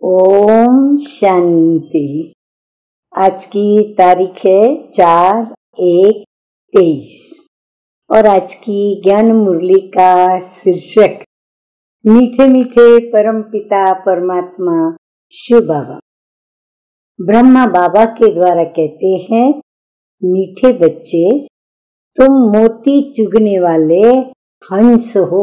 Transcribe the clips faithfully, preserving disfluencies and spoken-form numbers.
ओम शांति। आज की तारीख है चार एक तेईस और आज की ज्ञान मुरली का शीर्षक मीठे मीठे परम पिता परमात्मा शिव बाबा। ब्रह्मा बाबा के द्वारा कहते हैं, मीठे बच्चे तुम मोती चुगने वाले हंस हो।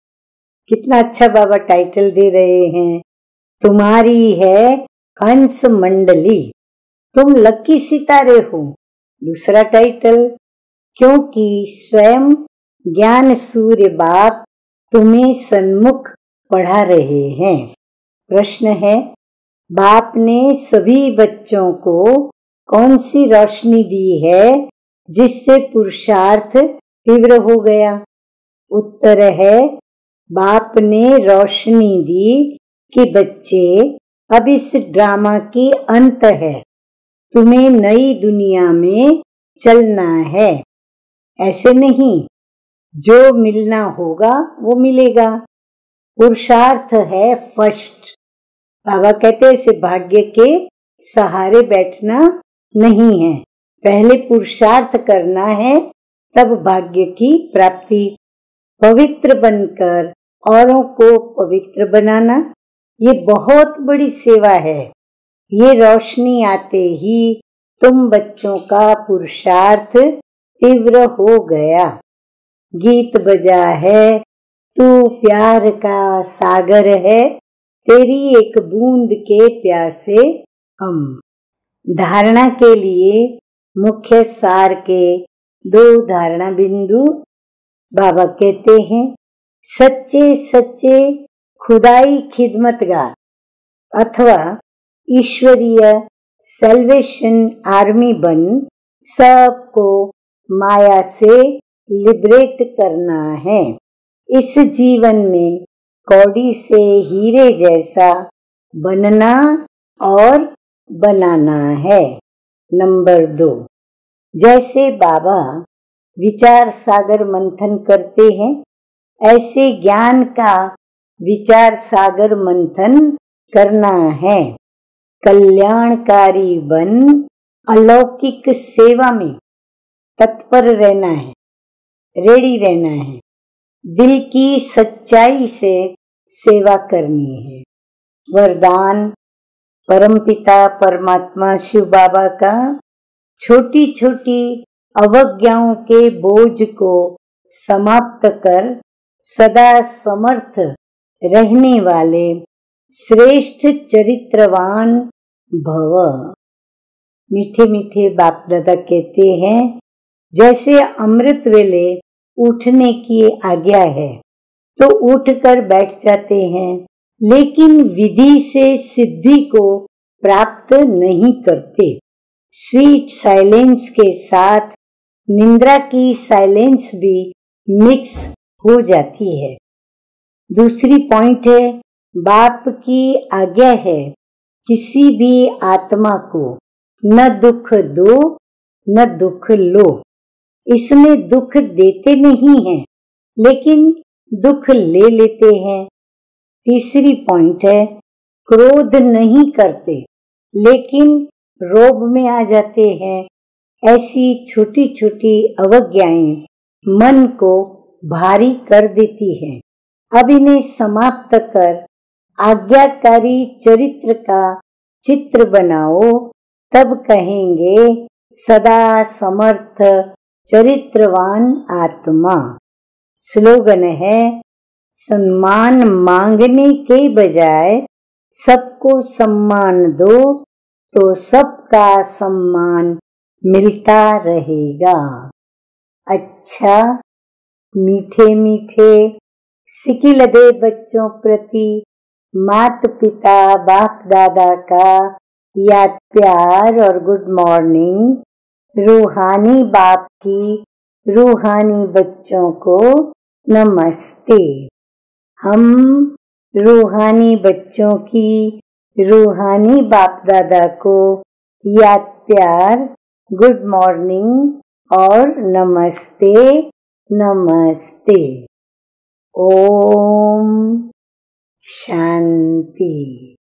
कितना अच्छा बाबा टाइटल दे रहे हैं। तुम्हारी है हंस मंडली, तुम लकी सितारे हो। दूसरा टाइटल, क्योंकि स्वयं ज्ञान सूर्य बाप तुम्हें सन्मुख पढ़ा रहे हैं। प्रश्न है, बाप ने सभी बच्चों को कौन सी रोशनी दी है जिससे पुरुषार्थ तीव्र हो गया? उत्तर है, बाप ने रोशनी दी कि बच्चे अब इस ड्रामा की अंत है, तुम्हें नई दुनिया में चलना है। ऐसे नहीं, जो मिलना होगा वो मिलेगा। पुरुषार्थ है फर्स्ट। बाबा कहते हैं इसे भाग्य के सहारे बैठना नहीं है, पहले पुरुषार्थ करना है तब भाग्य की प्राप्ति। पवित्र बनकर औरों को पवित्र बनाना, ये बहुत बड़ी सेवा है। ये रोशनी आते ही तुम बच्चों का पुरुषार्थ तीव्र हो गया। गीत बजा है, तू प्यार का सागर है, तेरी एक बूंद के प्यासे हम। धारणा के लिए मुख्य सार के दो धारणा बिंदु। बाबा कहते हैं, सच्चे सच्चे खुदाई खिदमतगार अथवा ईश्वरीय सेल्वेशन आर्मी बन सबको माया से लिबरेट करना है। इस जीवन में कौड़ी से हीरे जैसा बनना और बनाना है। नंबर दो, जैसे बाबा विचार सागर मंथन करते हैं, ऐसे ज्ञान का विचार सागर मंथन करना है। कल्याणकारी बन अलौकिक सेवा में तत्पर रहना है, रेडी रहना है। दिल की सच्चाई से सेवा करनी है। वरदान परमपिता परमात्मा शिव बाबा का छोटी छोटी अवज्ञाओं के बोझ को समाप्त कर सदा समर्थ रहने वाले श्रेष्ठ चरित्रवान भव। मीठे मीठे बाप दादा कहते हैं, जैसे अमृत वेले उठने की आज्ञा है तो उठकर बैठ जाते हैं, लेकिन विधि से सिद्धि को प्राप्त नहीं करते। स्वीट साइलेंस के साथ निंद्रा की साइलेंस भी मिक्स हो जाती है। दूसरी पॉइंट है, बाप की आज्ञा है किसी भी आत्मा को न दुख दो न दुख लो। इसमें दुख देते नहीं हैं, लेकिन दुख ले लेते हैं। तीसरी पॉइंट है, क्रोध नहीं करते लेकिन रोब में आ जाते हैं। ऐसी छोटी छोटी अवज्ञाएं मन को भारी कर देती हैं। अब इन्हें समाप्त कर आज्ञाकारी चरित्र का चित्र बनाओ, तब कहेंगे सदा समर्थ चरित्रवान आत्मा। स्लोगन है, सम्मान मांगने के बजाय सबको सम्मान दो तो सबका सम्मान मिलता रहेगा। अच्छा, मीठे मीठे सिकिल दे बच्चों प्रति मात पिता बाप दादा का याद प्यार और गुड मॉर्निंग। रूहानी बाप की रूहानी बच्चों को नमस्ते। हम रूहानी बच्चों की रूहानी बाप दादा को याद प्यार, गुड मॉर्निंग और नमस्ते नमस्ते। ओम शांति।